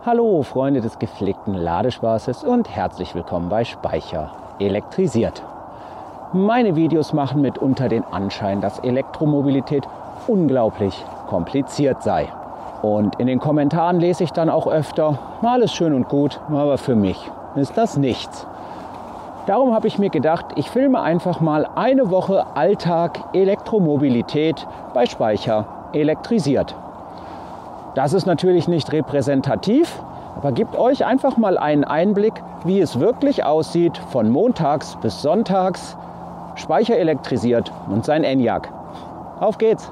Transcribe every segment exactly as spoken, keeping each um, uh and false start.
Hallo Freunde des gepflegten Ladespaßes und herzlich willkommen bei Speicher elektrisiert. Meine Videos machen mitunter den Anschein, dass Elektromobilität unglaublich kompliziert sei. Und in den Kommentaren lese ich dann auch öfter, alles schön und gut, aber für mich ist das nichts. Darum habe ich mir gedacht, ich filme einfach mal eine Woche Alltag Elektromobilität bei Speicher elektrisiert. Das ist natürlich nicht repräsentativ, aber gibt euch einfach mal einen Einblick, wie es wirklich aussieht von montags bis sonntags, Speicher elektrisiert und sein Enyaq. Auf geht's!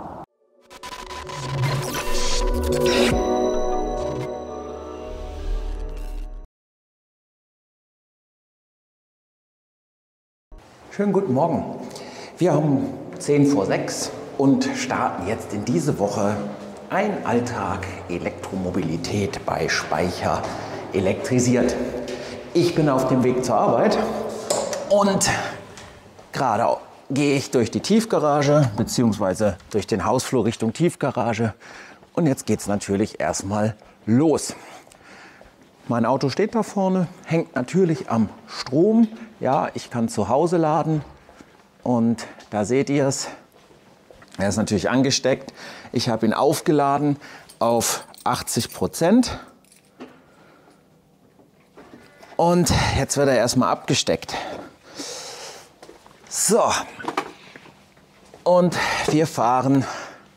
Schönen guten Morgen. Wir haben zehn vor sechs und starten jetzt in diese Woche ein Alltag Elektromobilität bei Speicher elektrisiert. Ich bin auf dem Weg zur Arbeit und gerade gehe ich durch die Tiefgarage bzw. durch den Hausflur Richtung Tiefgarage und jetzt geht es natürlich erstmal los. Mein Auto steht da vorne, hängt natürlich am Strom. Ja, ich kann zu Hause laden und da seht ihr es. Er ist natürlich angesteckt. Ich habe ihn aufgeladen auf achtzig Prozent. Und jetzt wird er erstmal abgesteckt. So. Und wir fahren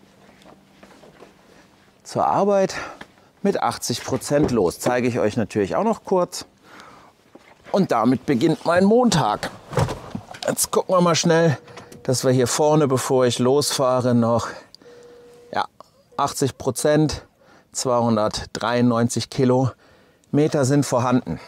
zur Arbeit mit achtzig Prozent los. Zeige ich euch natürlich auch noch kurz. Und damit beginnt mein Montag. Jetzt gucken wir mal schnell, dass wir hier vorne, bevor ich losfahre, noch ja, achtzig Prozent, zweihundertdreiundneunzig Kilometer sind vorhanden.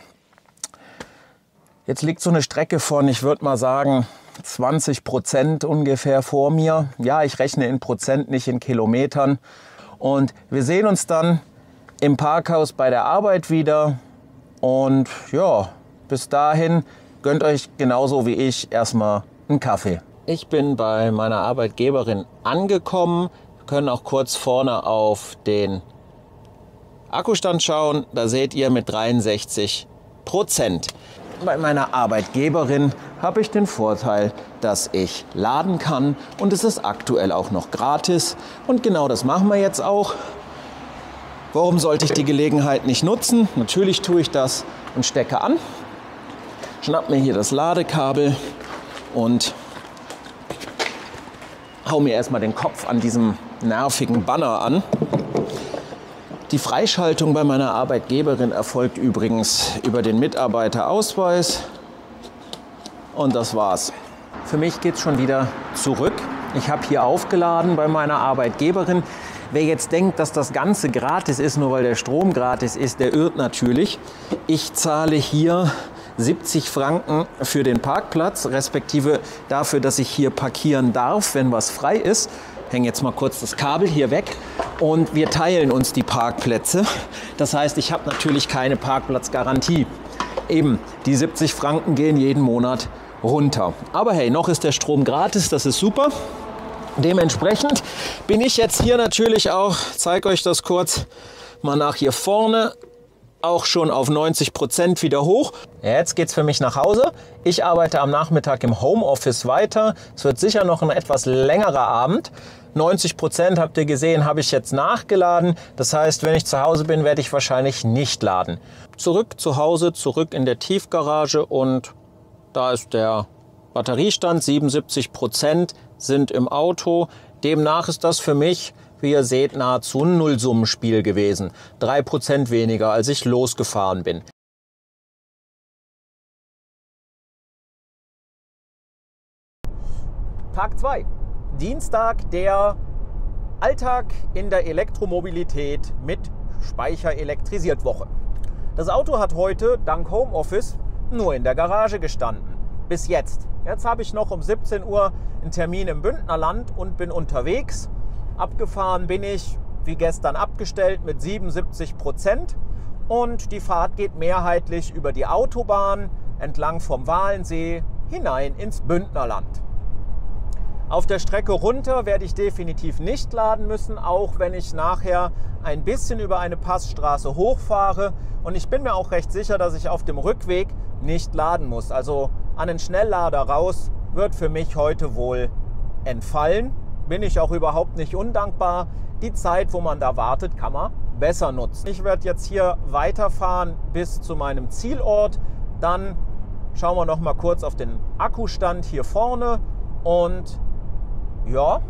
Jetzt liegt so eine Strecke von, ich würde mal sagen, zwanzig Prozent ungefähr vor mir. Ja, ich rechne in Prozent, nicht in Kilometern. Und wir sehen uns dann im Parkhaus bei der Arbeit wieder. Und ja, bis dahin gönnt euch genauso wie ich erstmal einen Kaffee. Ich bin bei meiner Arbeitgeberin angekommen. Wir können auch kurz vorne auf den Akkustand schauen. Da seht ihr mit dreiundsechzig Prozent. Bei meiner Arbeitgeberin habe ich den Vorteil, dass ich laden kann und es ist aktuell auch noch gratis. Und genau das machen wir jetzt auch. Warum sollte ich die Gelegenheit nicht nutzen? Natürlich tue ich das und stecke an. Schnapp mir hier das Ladekabel und hau mir erstmal den Kopf an diesem nervigen Banner an. Die Freischaltung bei meiner Arbeitgeberin erfolgt übrigens über den Mitarbeiterausweis. Und das war's. Für mich geht's schon wieder zurück. Ich habe hier aufgeladen bei meiner Arbeitgeberin. Wer jetzt denkt, dass das Ganze gratis ist, nur weil der Strom gratis ist, der irrt natürlich. Ich zahle hier siebzig Franken für den Parkplatz, respektive dafür, dass ich hier parkieren darf, wenn was frei ist. Ich hänge jetzt mal kurz das Kabel hier weg und wir teilen uns die Parkplätze. Das heißt, ich habe natürlich keine Parkplatzgarantie. Eben, die siebzig Franken gehen jeden Monat runter. Aber hey, noch ist der Strom gratis, das ist super. Dementsprechend bin ich jetzt hier natürlich auch, zeige euch das kurz mal nach hier vorne, auch schon auf neunzig Prozent wieder hoch. Jetzt geht es für mich nach Hause. Ich arbeite am Nachmittag im Homeoffice weiter. Es wird sicher noch ein etwas längerer Abend. neunzig Prozent habt ihr gesehen, habe ich jetzt nachgeladen. Das heißt, wenn ich zu Hause bin, werde ich wahrscheinlich nicht laden. Zurück zu Hause, zurück in der Tiefgarage und da ist der Batteriestand. siebenundsiebzig Prozent sind im Auto. Demnach ist das für mich, wie ihr seht, nahezu ein Nullsummenspiel gewesen. drei Prozent weniger, als ich losgefahren bin. Tag zwei. Dienstag, der Alltag in der Elektromobilität mit Speicher elektrisiert Woche. Das Auto hat heute, dank Homeoffice, nur in der Garage gestanden. Bis jetzt. Jetzt habe ich noch um siebzehn Uhr einen Termin im Bündnerland und bin unterwegs. Abgefahren bin ich, wie gestern abgestellt, mit siebenundsiebzig Prozent. Und die Fahrt geht mehrheitlich über die Autobahn entlang vom Walensee hinein ins Bündnerland. Auf der Strecke runter werde ich definitiv nicht laden müssen, auch wenn ich nachher ein bisschen über eine Passstraße hochfahre. Und ich bin mir auch recht sicher, dass ich auf dem Rückweg nicht laden muss. Also an den Schnelllader raus wird für mich heute wohl entfallen. Bin ich auch überhaupt nicht undankbar. Die Zeit, wo man da wartet, kann man besser nutzen. Ich werde jetzt hier weiterfahren bis zu meinem Zielort. Dann schauen wir noch mal kurz auf den Akkustand hier vorne. Und ja,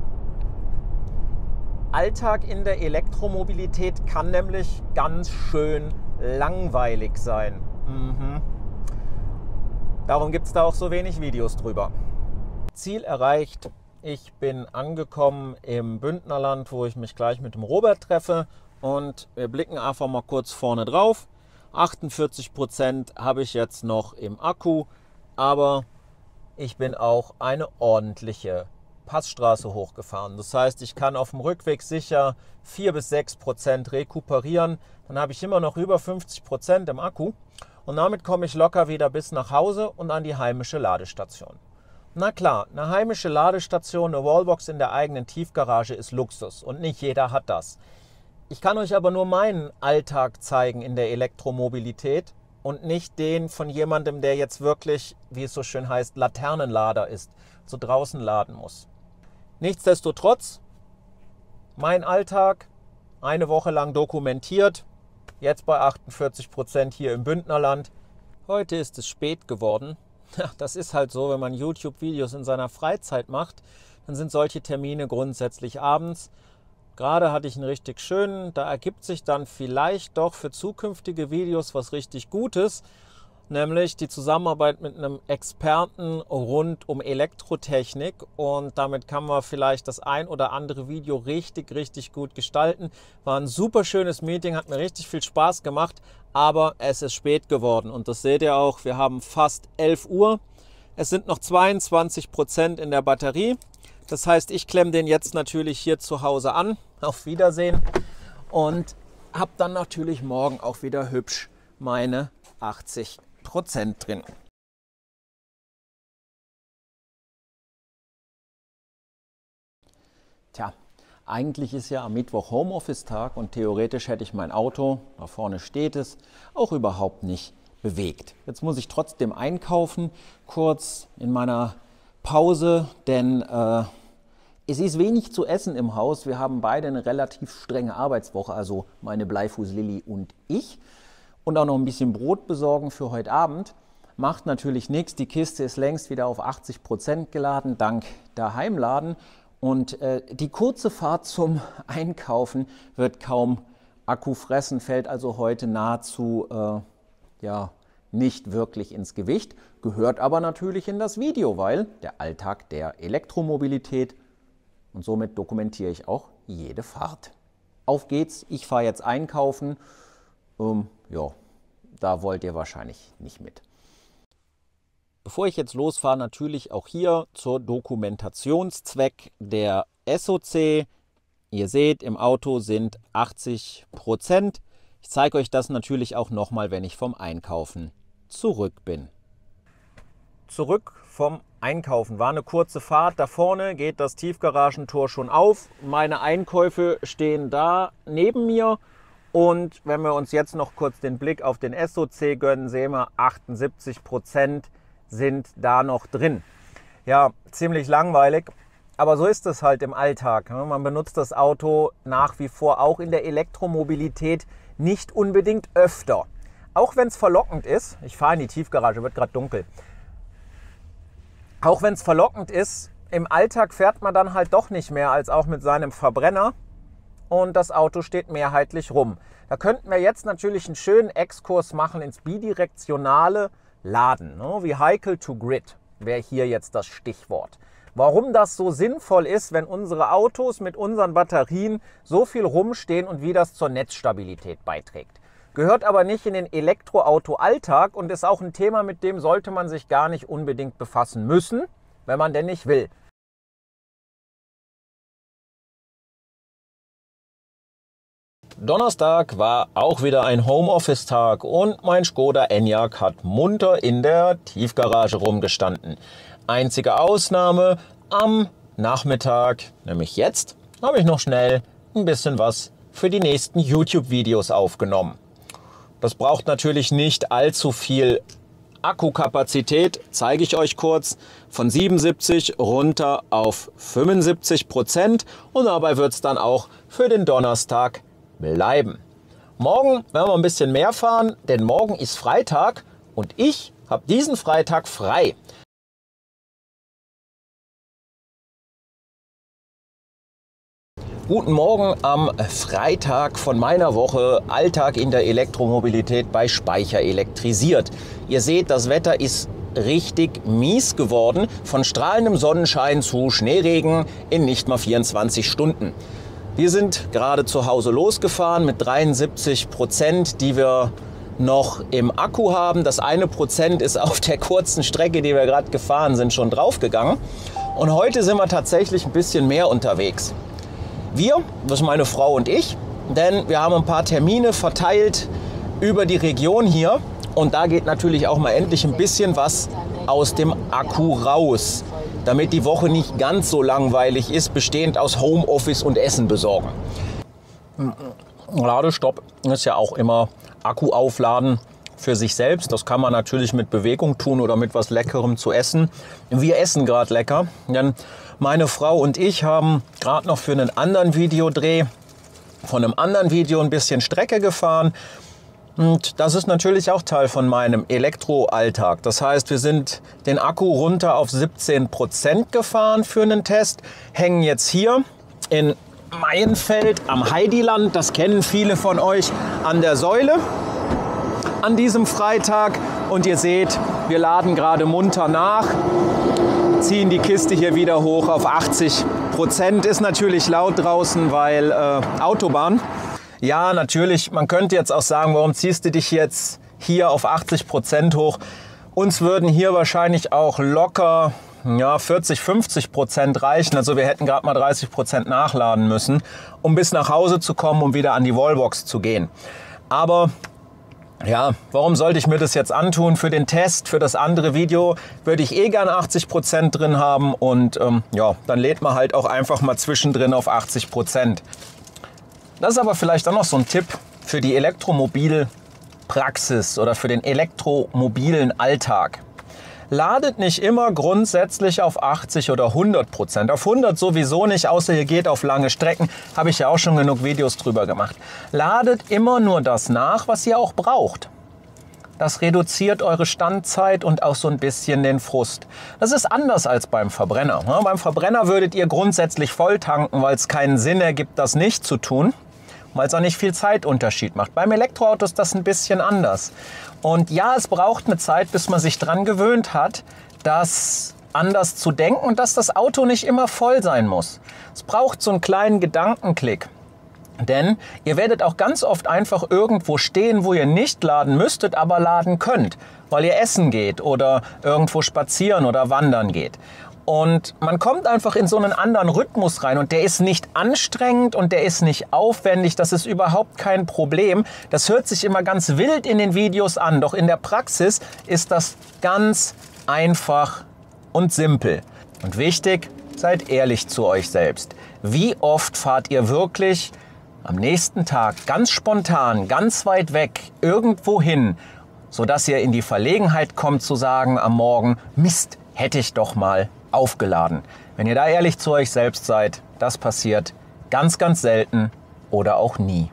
Alltag in der Elektromobilität kann nämlich ganz schön langweilig sein. Mhm. Darum gibt es da auch so wenig Videos drüber. Ziel erreicht. Ich bin angekommen im Bündnerland, wo ich mich gleich mit dem Robert treffe. Und wir blicken einfach mal kurz vorne drauf. achtundvierzig Prozent habe ich jetzt noch im Akku, aber ich bin auch eine ordentliche Passstraße hochgefahren. Das heißt, ich kann auf dem Rückweg sicher vier bis sechs Prozent rekuperieren. Dann habe ich immer noch über fünfzig Prozent im Akku. Und damit komme ich locker wieder bis nach Hause und an die heimische Ladestation. Na klar, eine heimische Ladestation, eine Wallbox in der eigenen Tiefgarage ist Luxus und nicht jeder hat das. Ich kann euch aber nur meinen Alltag zeigen in der Elektromobilität und nicht den von jemandem, der jetzt wirklich, wie es so schön heißt, Laternenlader ist, so draußen laden muss. Nichtsdestotrotz, mein Alltag, eine Woche lang dokumentiert, jetzt bei achtundvierzig Prozent hier im Bündnerland. Heute ist es spät geworden. Das ist halt so, wenn man YouTube-Videos in seiner Freizeit macht, dann sind solche Termine grundsätzlich abends. Gerade hatte ich einen richtig schönen, da ergibt sich dann vielleicht doch für zukünftige Videos was richtig Gutes, nämlich die Zusammenarbeit mit einem Experten rund um Elektrotechnik, und damit kann man vielleicht das ein oder andere Video richtig, richtig gut gestalten. War ein super schönes Meeting, hat mir richtig viel Spaß gemacht, aber es ist spät geworden und das seht ihr auch, wir haben fast elf Uhr. Es sind noch zweiundzwanzig Prozent in der Batterie. Das heißt, ich klemme den jetzt natürlich hier zu Hause an. Auf Wiedersehen. Und habe dann natürlich morgen auch wieder hübsch meine achtzig Prozent drin. Tja, eigentlich ist ja am Mittwoch Homeoffice-Tag und theoretisch hätte ich mein Auto, da vorne steht es, auch überhaupt nicht bewegt. Jetzt muss ich trotzdem einkaufen, kurz in meiner Pause, denn äh, es ist wenig zu essen im Haus. Wir haben beide eine relativ strenge Arbeitswoche, also meine Bleifuß Lilly und ich. Und auch noch ein bisschen Brot besorgen für heute Abend. Macht natürlich nichts. Die Kiste ist längst wieder auf achtzig Prozent geladen, dank Daheimladen. Und äh, die kurze Fahrt zum Einkaufen wird kaum Akku fressen, fällt also heute nahezu äh, ja, nicht wirklich ins Gewicht. Gehört aber natürlich in das Video, weil der Alltag der Elektromobilität, und somit dokumentiere ich auch jede Fahrt. Auf geht's, ich fahre jetzt einkaufen. Ähm, ja, da wollt ihr wahrscheinlich nicht mit. Bevor ich jetzt losfahre, natürlich auch hier zur Dokumentationszweck der S O C. Ihr seht, im Auto sind achtzig Prozent. Ich zeige euch das natürlich auch nochmal, wenn ich vom Einkaufen zurück bin. Zurück vom Einkaufen. War eine kurze Fahrt. Da vorne geht das Tiefgaragentor schon auf. Meine Einkäufe stehen da neben mir. Und wenn wir uns jetzt noch kurz den Blick auf den S O C gönnen, sehen wir, achtundsiebzig Prozent sind da noch drin. Ja, ziemlich langweilig. Aber so ist es halt im Alltag. Man benutzt das Auto nach wie vor auch in der Elektromobilität nicht unbedingt öfter. Auch wenn es verlockend ist. Ich fahre in die Tiefgarage, wird gerade dunkel. Auch wenn es verlockend ist, im Alltag fährt man dann halt doch nicht mehr als auch mit seinem Verbrenner und das Auto steht mehrheitlich rum. Da könnten wir jetzt natürlich einen schönen Exkurs machen ins bidirektionale Laden. Ne? Vehicle to Grid wäre hier jetzt das Stichwort. Warum das so sinnvoll ist, wenn unsere Autos mit unseren Batterien so viel rumstehen und wie das zur Netzstabilität beiträgt. Gehört aber nicht in den Elektroauto-Alltag und ist auch ein Thema, mit dem sollte man sich gar nicht unbedingt befassen müssen, wenn man denn nicht will. Donnerstag war auch wieder ein Homeoffice-Tag und mein Skoda Enyaq hat munter in der Tiefgarage rumgestanden. Einzige Ausnahme, am Nachmittag, nämlich jetzt, habe ich noch schnell ein bisschen was für die nächsten YouTube-Videos aufgenommen. Das braucht natürlich nicht allzu viel Akkukapazität, zeige ich euch kurz, von siebenundsiebzig runter auf fünfundsiebzig Prozent und dabei wird es dann auch für den Donnerstag bleiben. Morgen werden wir ein bisschen mehr fahren, denn morgen ist Freitag und ich habe diesen Freitag frei. Guten Morgen am Freitag von meiner Woche Alltag in der Elektromobilität bei Speicher elektrisiert. Ihr seht, das Wetter ist richtig mies geworden, von strahlendem Sonnenschein zu Schneeregen in nicht mal vierundzwanzig Stunden. Wir sind gerade zu Hause losgefahren mit dreiundsiebzig Prozent, die wir noch im Akku haben. Das eine Prozent ist auf der kurzen Strecke, die wir gerade gefahren sind, schon draufgegangen. Und heute sind wir tatsächlich ein bisschen mehr unterwegs. Wir, das ist meine Frau und ich, denn wir haben ein paar Termine verteilt über die Region hier und da geht natürlich auch mal endlich ein bisschen was aus dem Akku raus, damit die Woche nicht ganz so langweilig ist, bestehend aus Homeoffice und Essen besorgen. Ladestopp ist ja auch immer Akku aufladen für sich selbst. Das kann man natürlich mit Bewegung tun oder mit was Leckerem zu essen. Wir essen gerade lecker, denn meine Frau und ich haben gerade noch für einen anderen Videodreh von einem anderen Video ein bisschen Strecke gefahren. Und das ist natürlich auch Teil von meinem Elektroalltag. Das heißt, wir sind den Akku runter auf siebzehn Prozent gefahren für einen Test, hängen jetzt hier in Maienfeld am Heidiland. Das kennen viele von euch an der Säule an diesem Freitag. Und ihr seht, wir laden gerade munter nach. Ziehen die Kiste hier wieder hoch auf achtzig Prozent. Ist natürlich laut draußen, weil äh, Autobahn. Ja, natürlich, man könnte jetzt auch sagen, warum ziehst du dich jetzt hier auf achtzig Prozent hoch? Uns würden hier wahrscheinlich auch locker ja, vierzig, fünfzig Prozent reichen. Also wir hätten gerade mal dreißig Prozent nachladen müssen, um bis nach Hause zu kommen, um wieder an die Wallbox zu gehen. Aber ja, warum sollte ich mir das jetzt antun? Für den Test, für das andere Video würde ich eh gern achtzig Prozent drin haben und ähm, ja, dann lädt man halt auch einfach mal zwischendrin auf achtzig Prozent. Das ist aber vielleicht auch noch so ein Tipp für die Elektromobilpraxis oder für den elektromobilen Alltag. Ladet nicht immer grundsätzlich auf achtzig oder hundert Prozent. Auf hundert sowieso nicht, außer ihr geht auf lange Strecken. Habe ich ja auch schon genug Videos drüber gemacht. Ladet immer nur das nach, was ihr auch braucht. Das reduziert eure Standzeit und auch so ein bisschen den Frust. Das ist anders als beim Verbrenner. Ja, beim Verbrenner würdet ihr grundsätzlich voll tanken, weil es keinen Sinn ergibt, das nicht zu tun, weil es auch nicht viel Zeitunterschied macht. Beim Elektroauto ist das ein bisschen anders. Und ja, es braucht eine Zeit, bis man sich dran gewöhnt hat, das anders zu denken und dass das Auto nicht immer voll sein muss. Es braucht so einen kleinen Gedankenklick. Denn ihr werdet auch ganz oft einfach irgendwo stehen, wo ihr nicht laden müsstet, aber laden könnt, weil ihr essen geht oder irgendwo spazieren oder wandern geht. Und man kommt einfach in so einen anderen Rhythmus rein und der ist nicht anstrengend und der ist nicht aufwendig, das ist überhaupt kein Problem. Das hört sich immer ganz wild in den Videos an, doch in der Praxis ist das ganz einfach und simpel. Und wichtig, seid ehrlich zu euch selbst. Wie oft fahrt ihr wirklich am nächsten Tag ganz spontan, ganz weit weg, irgendwo hin, sodass ihr in die Verlegenheit kommt zu sagen am Morgen, Mist, hätte ich doch mal aufgeladen. Wenn ihr da ehrlich zu euch selbst seid, das passiert ganz, ganz selten oder auch nie.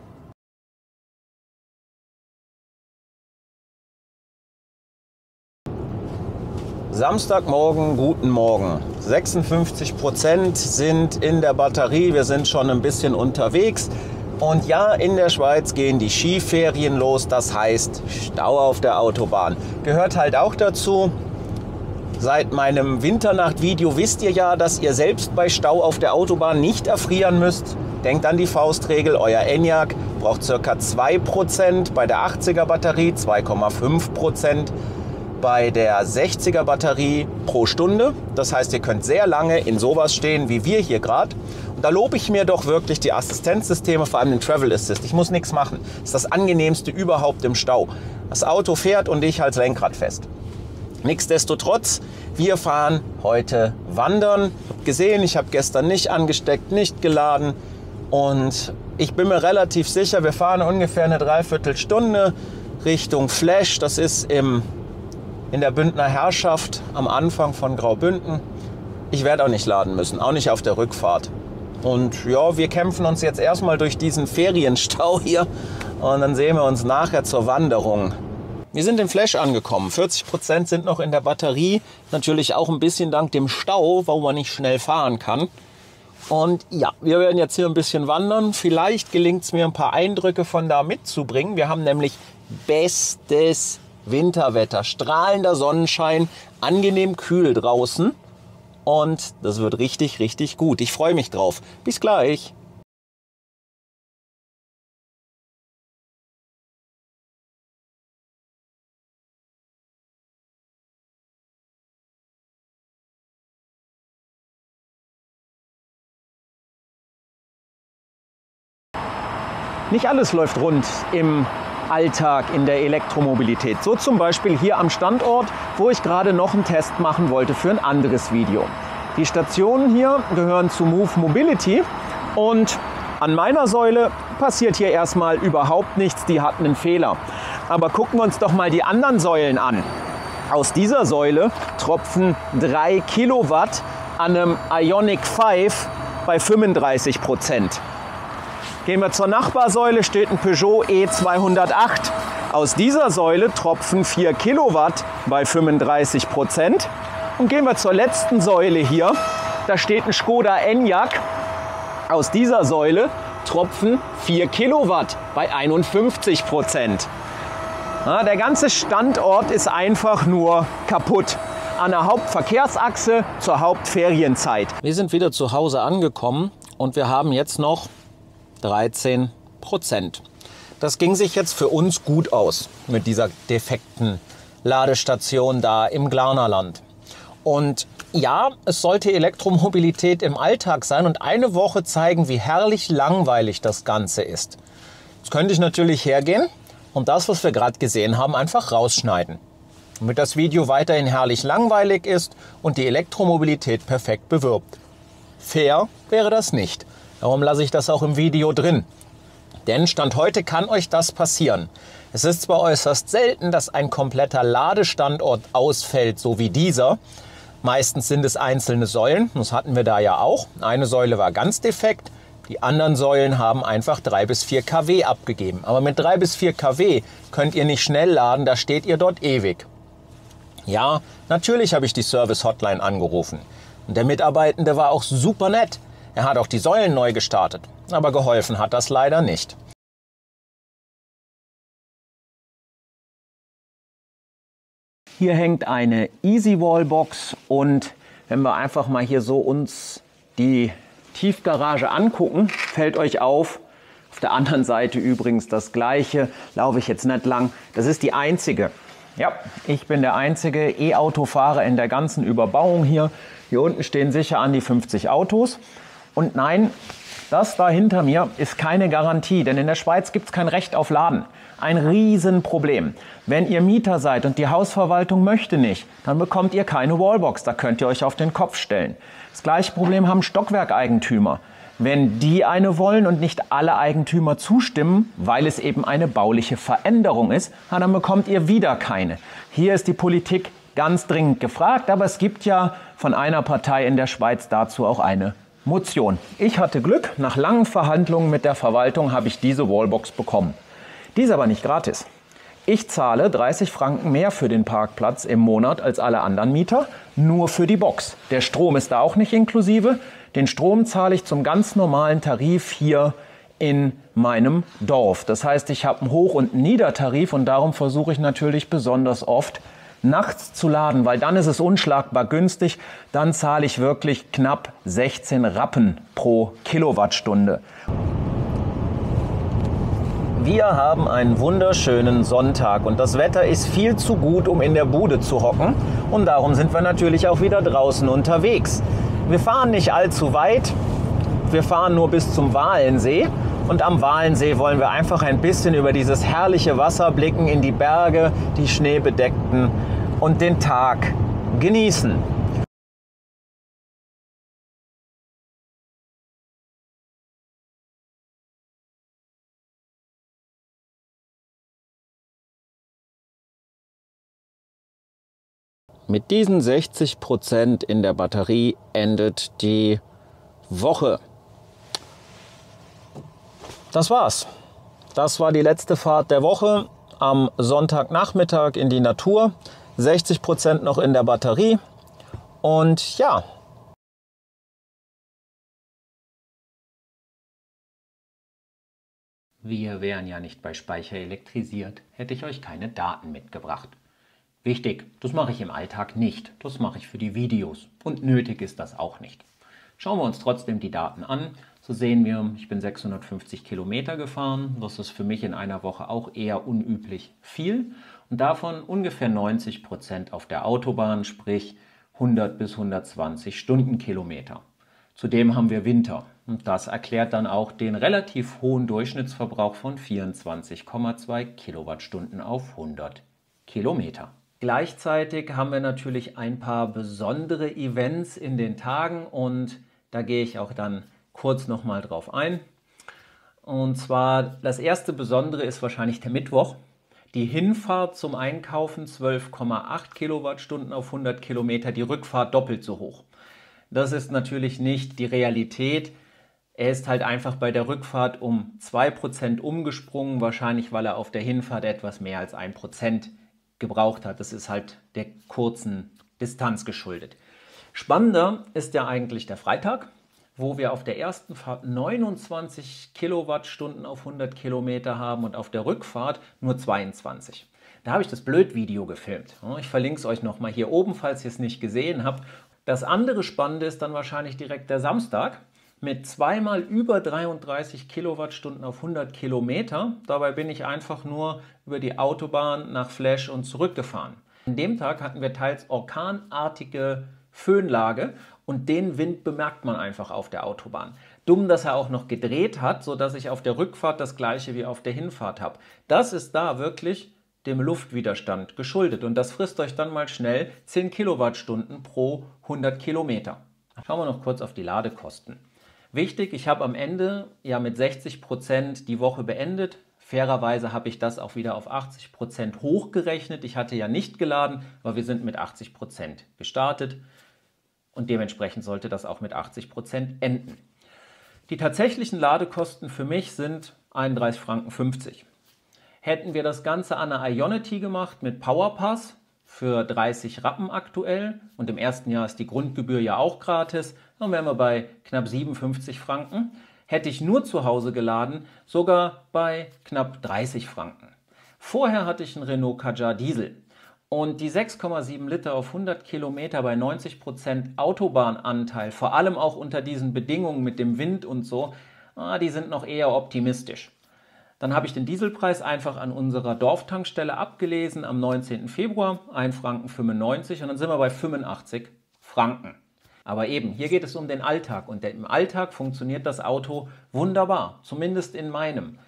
Samstagmorgen, guten Morgen. sechsundfünfzig Prozent sind in der Batterie, wir sind schon ein bisschen unterwegs. Und ja, in der Schweiz gehen die Skiferien los, das heißt Stau auf der Autobahn. Gehört halt auch dazu. Seit meinem Winternacht-Video wisst ihr ja, dass ihr selbst bei Stau auf der Autobahn nicht erfrieren müsst. Denkt an die Faustregel, euer Enyaq braucht ca. zwei Prozent, bei der achtziger Batterie zwei Komma fünf Prozent, bei der sechziger Batterie pro Stunde. Das heißt, ihr könnt sehr lange in sowas stehen, wie wir hier gerade. Und da lobe ich mir doch wirklich die Assistenzsysteme, vor allem den Travel Assist. Ich muss nichts machen. Das ist das Angenehmste überhaupt im Stau. Das Auto fährt und ich halte das Lenkrad fest. Nichtsdestotrotz, Wir fahren heute wandern. Gesehen, ich habe gestern nicht angesteckt, nicht geladen. Und ich bin mir relativ sicher, wir fahren ungefähr eine Dreiviertelstunde Richtung Flesch. Das ist im, in der Bündner Herrschaft am Anfang von Graubünden. Ich werde auch nicht laden müssen, auch nicht auf der Rückfahrt. Und ja, wir kämpfen uns jetzt erstmal durch diesen Ferienstau hier und dann sehen wir uns nachher zur Wanderung. Wir sind in Flesch angekommen. vierzig Prozent sind noch in der Batterie. Natürlich auch ein bisschen dank dem Stau, wo man nicht schnell fahren kann. Und ja, wir werden jetzt hier ein bisschen wandern. Vielleicht gelingt es mir, ein paar Eindrücke von da mitzubringen. Wir haben nämlich bestes Winterwetter. Strahlender Sonnenschein, angenehm kühl draußen. Und das wird richtig, richtig gut. Ich freue mich drauf. Bis gleich. Nicht alles läuft rund im Alltag in der Elektromobilität. So zum Beispiel hier am Standort, wo ich gerade noch einen Test machen wollte für ein anderes Video. Die Stationen hier gehören zu Move Mobility und an meiner Säule passiert hier erstmal überhaupt nichts, die hatten einen Fehler. Aber gucken wir uns doch mal die anderen Säulen an. Aus dieser Säule tropfen drei Kilowatt an einem Ioniq fünf bei fünfunddreißig Prozent. Gehen wir zur Nachbarsäule, steht ein Peugeot E zweihundertacht. Aus dieser Säule tropfen vier Kilowatt bei fünfunddreißig Prozent. Und gehen wir zur letzten Säule hier, da steht ein Skoda Enyaq. Aus dieser Säule tropfen vier Kilowatt bei einundfünfzig Prozent. Ja, der ganze Standort ist einfach nur kaputt. An der Hauptverkehrsachse zur Hauptferienzeit. Wir sind wieder zu Hause angekommen und wir haben jetzt noch dreizehn Prozent. Das ging sich jetzt für uns gut aus mit dieser defekten Ladestation da im Glarnerland. Und ja, es sollte Elektromobilität im Alltag sein und eine Woche zeigen, wie herrlich langweilig das Ganze ist. Jetzt könnte ich natürlich hergehen und das, was wir gerade gesehen haben, einfach rausschneiden. Damit das Video weiterhin herrlich langweilig ist und die Elektromobilität perfekt bewirbt. Fair wäre das nicht. Darum lasse ich das auch im Video drin. Denn Stand heute kann euch das passieren. Es ist zwar äußerst selten, dass ein kompletter Ladestandort ausfällt, so wie dieser. Meistens sind es einzelne Säulen. Das hatten wir da ja auch. Eine Säule war ganz defekt. Die anderen Säulen haben einfach drei bis vier Kilowatt abgegeben. Aber mit drei bis vier Kilowatt könnt ihr nicht schnell laden, da steht ihr dort ewig. Ja, natürlich habe ich die Service-Hotline angerufen. Und der Mitarbeitende war auch super nett. Er hat auch die Säulen neu gestartet, aber geholfen hat das leider nicht. Hier hängt eine Easy-Wall-Box und wenn wir einfach mal hier so uns die Tiefgarage angucken, fällt euch auf, auf der anderen Seite übrigens das gleiche, laufe ich jetzt nicht lang, das ist die einzige. Ja, ich bin der einzige E-Auto-Fahrer in der ganzen Überbauung hier. Hier unten stehen sicher an die fünfzig Autos. Und nein, das da hinter mir ist keine Garantie, denn in der Schweiz gibt es kein Recht auf Laden. Ein Riesenproblem. Wenn ihr Mieter seid und die Hausverwaltung möchte nicht, dann bekommt ihr keine Wallbox, da könnt ihr euch auf den Kopf stellen. Das gleiche Problem haben Stockwerkeigentümer. Wenn die eine wollen und nicht alle Eigentümer zustimmen, weil es eben eine bauliche Veränderung ist, dann bekommt ihr wieder keine. Hier ist die Politik ganz dringend gefragt, aber es gibt ja von einer Partei in der Schweiz dazu auch eine Motion. Ich hatte Glück, nach langen Verhandlungen mit der Verwaltung habe ich diese Wallbox bekommen. Die ist aber nicht gratis. Ich zahle dreißig Franken mehr für den Parkplatz im Monat als alle anderen Mieter, nur für die Box. Der Strom ist da auch nicht inklusive. Den Strom zahle ich zum ganz normalen Tarif hier in meinem Dorf. Das heißt, ich habe einen Hoch- und einen Niedertarif und darum versuche ich natürlich besonders oft nachts zu laden, weil dann ist es unschlagbar günstig. Dann zahle ich wirklich knapp sechzehn Rappen pro Kilowattstunde. Wir haben einen wunderschönen Sonntag und das Wetter ist viel zu gut, um in der Bude zu hocken. Und darum sind wir natürlich auch wieder draußen unterwegs. Wir fahren nicht allzu weit. Wir fahren nur bis zum Walensee. Und am Walensee wollen wir einfach ein bisschen über dieses herrliche Wasser blicken, in die Berge, die schneebedeckten und den Tag genießen. Mit diesen sechzig Prozent in der Batterie endet die Woche. Das war's. Das war die letzte Fahrt der Woche am Sonntagnachmittag in die Natur. sechzig Prozent noch in der Batterie. Und ja. Wir wären ja nicht bei Speicher elektrisiert, hätte ich euch keine Daten mitgebracht. Wichtig, das mache ich im Alltag nicht. Das mache ich für die Videos. Und nötig ist das auch nicht. Schauen wir uns trotzdem die Daten an. So sehen wir, ich bin sechshundertfünfzig Kilometer gefahren. Das ist für mich in einer Woche auch eher unüblich viel. Und davon ungefähr neunzig Prozent auf der Autobahn, sprich hundert bis hundertzwanzig Stundenkilometer. Zudem haben wir Winter. Und das erklärt dann auch den relativ hohen Durchschnittsverbrauch von vierundzwanzig Komma zwei Kilowattstunden auf hundert Kilometer. Gleichzeitig haben wir natürlich ein paar besondere Events in den Tagen und da gehe ich auch dann kurz nochmal drauf ein. Und zwar das erste Besondere ist wahrscheinlich der Mittwoch. Die Hinfahrt zum Einkaufen zwölf Komma acht Kilowattstunden auf hundert Kilometer, die Rückfahrt doppelt so hoch. Das ist natürlich nicht die Realität. Er ist halt einfach bei der Rückfahrt um zwei Prozent umgesprungen, wahrscheinlich weil er auf der Hinfahrt etwas mehr als ein Prozent gebraucht hat. Das ist halt der kurzen Distanz geschuldet. Spannender ist ja eigentlich der Freitag, wo wir auf der ersten Fahrt neunundzwanzig Kilowattstunden auf hundert Kilometer haben und auf der Rückfahrt nur zweiundzwanzig. Da habe ich das Blöd-Video gefilmt. Ich verlinke es euch nochmal hier oben, falls ihr es nicht gesehen habt. Das andere Spannende ist dann wahrscheinlich direkt der Samstag mit zweimal über dreiunddreißig Kilowattstunden auf hundert Kilometer. Dabei bin ich einfach nur über die Autobahn nach Flesch und zurückgefahren. An dem Tag hatten wir teils orkanartige Föhnlage und den Wind bemerkt man einfach auf der Autobahn. Dumm, dass er auch noch gedreht hat, sodass ich auf der Rückfahrt das gleiche wie auf der Hinfahrt habe. Das ist da wirklich dem Luftwiderstand geschuldet und das frisst euch dann mal schnell zehn Kilowattstunden pro hundert Kilometer. Schauen wir noch kurz auf die Ladekosten. Wichtig, ich habe am Ende ja mit sechzig Prozent die Woche beendet. Fairerweise habe ich das auch wieder auf achtzig Prozent hochgerechnet. Ich hatte ja nicht geladen, aber wir sind mit achtzig Prozent gestartet und dementsprechend sollte das auch mit achtzig Prozent enden. Die tatsächlichen Ladekosten für mich sind einunddreißig Franken fünfzig. Hätten wir das Ganze an der Ionity gemacht mit Powerpass für dreißig Rappen aktuell und im ersten Jahr ist die Grundgebühr ja auch gratis, dann wären wir bei knapp siebenundfünfzig Franken. Hätte ich nur zu Hause geladen, sogar bei knapp dreißig Franken. Vorher hatte ich einen Renault Kadjar Diesel und die sechs Komma sieben Liter auf hundert Kilometer bei neunzig Prozent Autobahnanteil, vor allem auch unter diesen Bedingungen mit dem Wind und so, ah, die sind noch eher optimistisch. Dann habe ich den Dieselpreis einfach an unserer Dorftankstelle abgelesen am neunzehnten Februar, ein Franken fünfundneunzig und dann sind wir bei fünfundachtzig Franken. Aber eben, hier geht es um den Alltag und im Alltag funktioniert das Auto wunderbar, zumindest in meinem.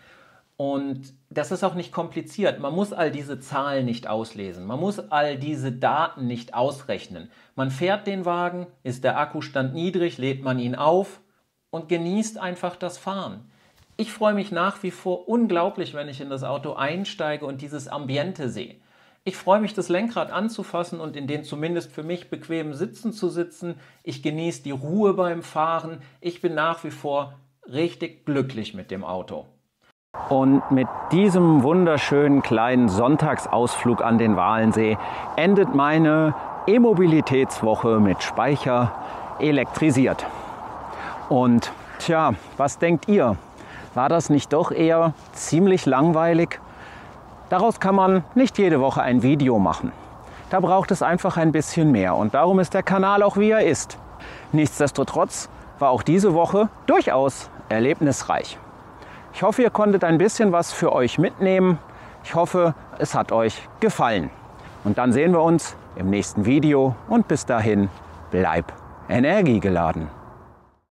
Und das ist auch nicht kompliziert. Man muss all diese Zahlen nicht auslesen. Man muss all diese Daten nicht ausrechnen. Man fährt den Wagen, ist der Akkustand niedrig, lädt man ihn auf und genießt einfach das Fahren. Ich freue mich nach wie vor unglaublich, wenn ich in das Auto einsteige und dieses Ambiente sehe. Ich freue mich, das Lenkrad anzufassen und in den zumindest für mich bequemen Sitzen zu sitzen. Ich genieße die Ruhe beim Fahren. Ich bin nach wie vor richtig glücklich mit dem Auto. Und mit diesem wunderschönen kleinen Sonntagsausflug an den Walensee endet meine E-Mobilitätswoche mit Speicher elektrisiert. Und tja, was denkt ihr? War das nicht doch eher ziemlich langweilig? Daraus kann man nicht jede Woche ein Video machen. Da braucht es einfach ein bisschen mehr und darum ist der Kanal auch wie er ist. Nichtsdestotrotz war auch diese Woche durchaus erlebnisreich. Ich hoffe, ihr konntet ein bisschen was für euch mitnehmen. Ich hoffe, es hat euch gefallen. Und dann sehen wir uns im nächsten Video und bis dahin, bleib energiegeladen.